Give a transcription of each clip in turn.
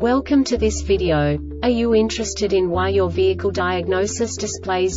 Welcome to this video. Are you interested in why your vehicle diagnosis displays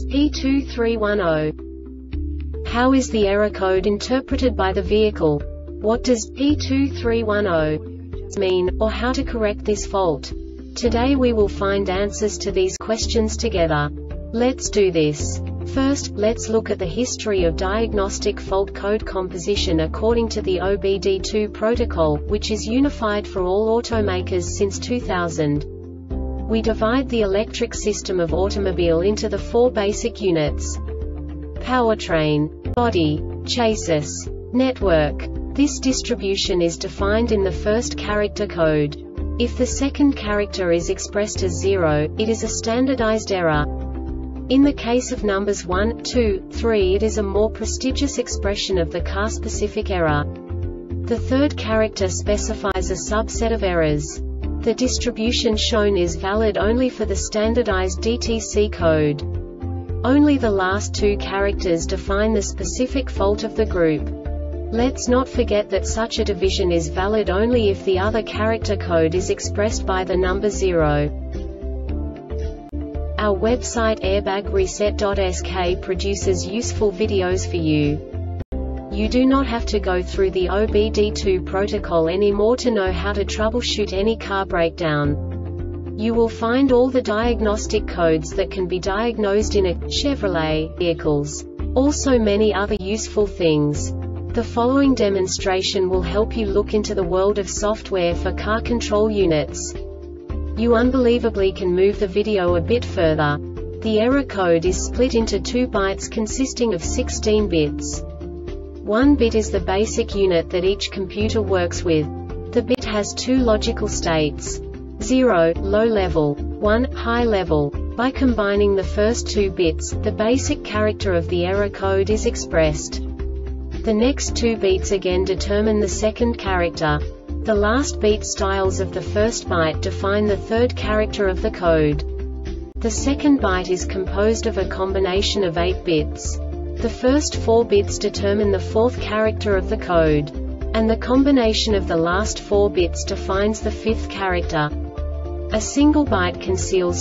P2310? How is the error code interpreted by the vehicle? What does P2310 mean, or how to correct this fault? Today we will find answers to these questions together. Let's do this. First, let's look at the history of diagnostic fault code composition according to the OBD2 protocol, which is unified for all automakers since 2000. We divide the electric system of automobile into the four basic units: powertrain, body, chassis, network. This distribution is defined in the first character code. If the second character is expressed as 0, it is a standardized error. In the case of numbers 1, 2, 3, it is a more prestigious expression of the car-specific error. The third character specifies a subset of errors. The distribution shown is valid only for the standardized DTC code. Only the last two characters define the specific fault of the group. Let's not forget that such a division is valid only if the other character code is expressed by the number 0. Our website airbagreset.sk produces useful videos for you. You do not have to go through the OBD2 protocol anymore to know how to troubleshoot any car breakdown. You will find all the diagnostic codes that can be diagnosed in a Chevrolet vehicles. Also many other useful things. The following demonstration will help you look into the world of software for car control units. You unbelievably can move the video a bit further. The error code is split into 2 bytes consisting of 16 bits. 1 bit is the basic unit that each computer works with. The bit has 2 logical states: 0, low level, 1, high level. By combining the first 2 bits, the basic character of the error code is expressed. The next 2 beats again determine the second character. The last beat styles of the first byte define the third character of the code. The second byte is composed of a combination of 8 bits. The first 4 bits determine the fourth character of the code. And the combination of the last 4 bits defines the fifth character. A single byte conceals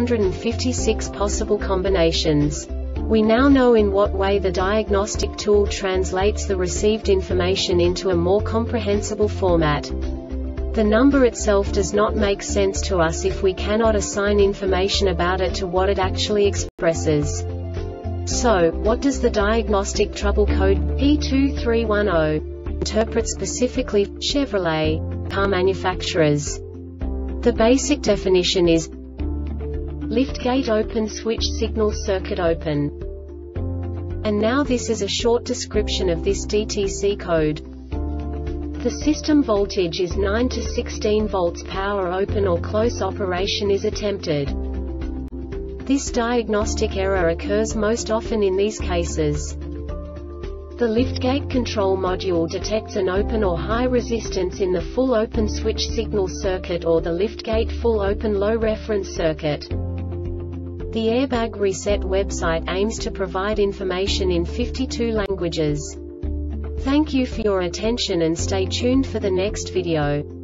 256 possible combinations. We now know in what way the diagnostic tool translates the received information into a more comprehensible format. The number itself does not make sense to us if we cannot assign information about it to what it actually expresses. So, what does the diagnostic trouble code P2310 interpret specifically for Chevrolet car manufacturers? The basic definition is liftgate open, switch signal circuit open. And now this is a short description of this DTC code. The system voltage is 9 to 16 volts. Power open or close operation is attempted. This diagnostic error occurs most often in these cases. The liftgate control module detects an open or high resistance in the full open switch signal circuit or the liftgate full open low reference circuit. The Airbag Reset website aims to provide information in 52 languages. Thank you for your attention and stay tuned for the next video.